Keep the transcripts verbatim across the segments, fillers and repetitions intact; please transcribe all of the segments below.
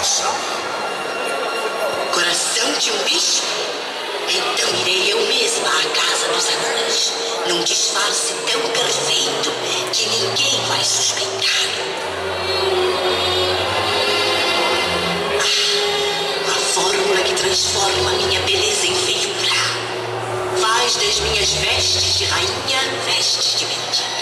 Coração de um bicho? Então irei eu mesma à casa dos anões, num disfarce tão perfeito que ninguém vai suspeitar. Ah, a fórmula que transforma minha beleza em feiura. Faz das minhas vestes de rainha vestes de mendiga.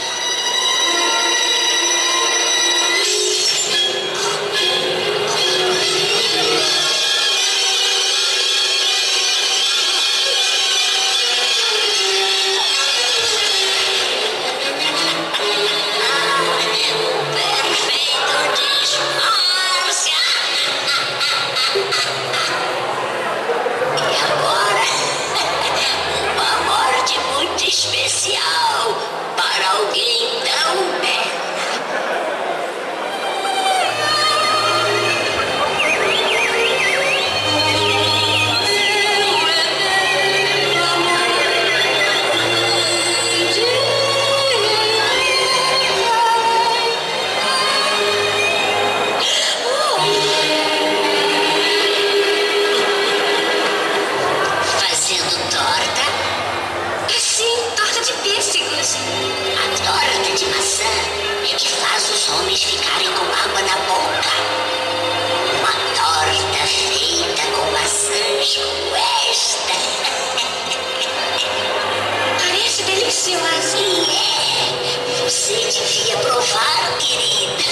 Especial para alguém tão belo. Fazendo torta? Sim, torta de pêssegos. A torta de maçã é que faz os homens ficarem com água na boca. Uma torta feita com maçãs como esta. Parece deliciosa. E é. Você devia provar, querida.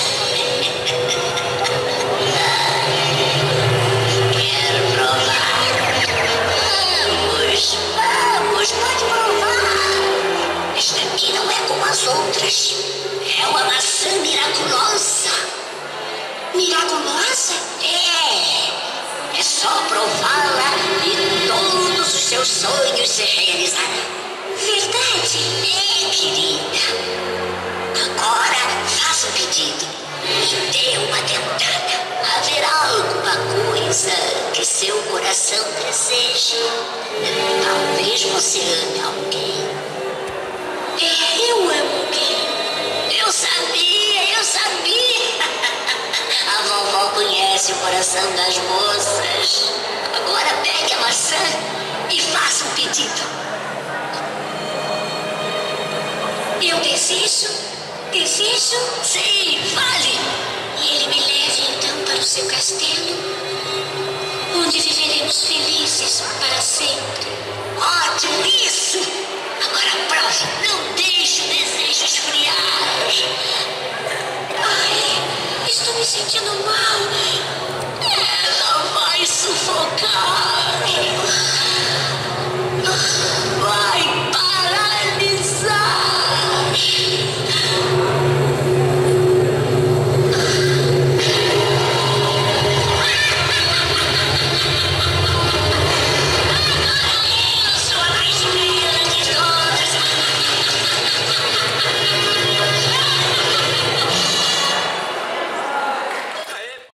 Quero provar. Vamos, vamos, pode provar. Esta aqui não é como as outras. É uma maçã miraculosa. Miraculosa? É. É só prová-la e todos os seus sonhos se realizarão. Verdade? É, querida. Agora faça um pedido e dê uma tentada. Haverá alguma coisa que seu coração deseje? Talvez você ame alguém. É, eu amo alguém. Eu sabia, eu sabia. A vovó conhece o coração das moças. Agora pegue a maçã e faça um pedido. Eu desejo, desejo, sim, fale. E ele me leve então para o seu castelo, onde viveremos felizes para sempre. Ótimo, isso! Agora prove, não deixe o desejo esfriar. Ai, estou me sentindo mal. Ela vai sufocar.